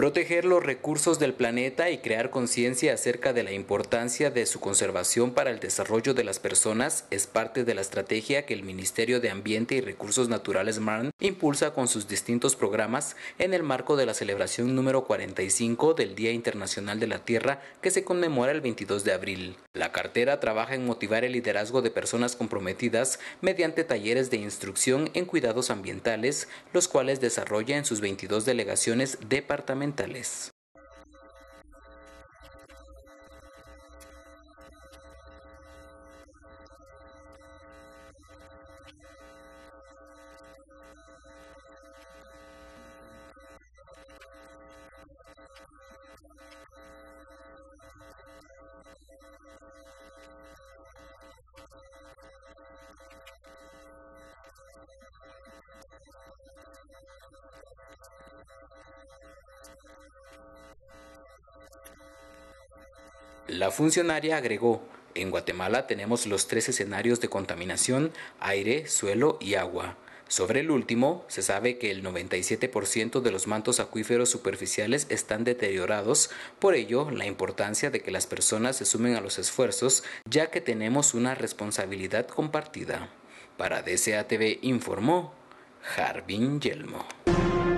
Proteger los recursos del planeta y crear conciencia acerca de la importancia de su conservación para el desarrollo de las personas es parte de la estrategia que el Ministerio de Ambiente y Recursos Naturales MARN impulsa con sus distintos programas en el marco de la celebración número 45 del Día Internacional de la Tierra, que se conmemora el 22 de abril. La cartera trabaja en motivar el liderazgo de personas comprometidas mediante talleres de instrucción en cuidados ambientales, los cuales desarrolla en sus 22 delegaciones departamentales. La funcionaria agregó: en Guatemala tenemos los 3 escenarios de contaminación: aire, suelo y agua. Sobre el último, se sabe que el 97% de los mantos acuíferos superficiales están deteriorados, por ello la importancia de que las personas se sumen a los esfuerzos, ya que tenemos una responsabilidad compartida. Para DCATV informó Jarvin Yelmo.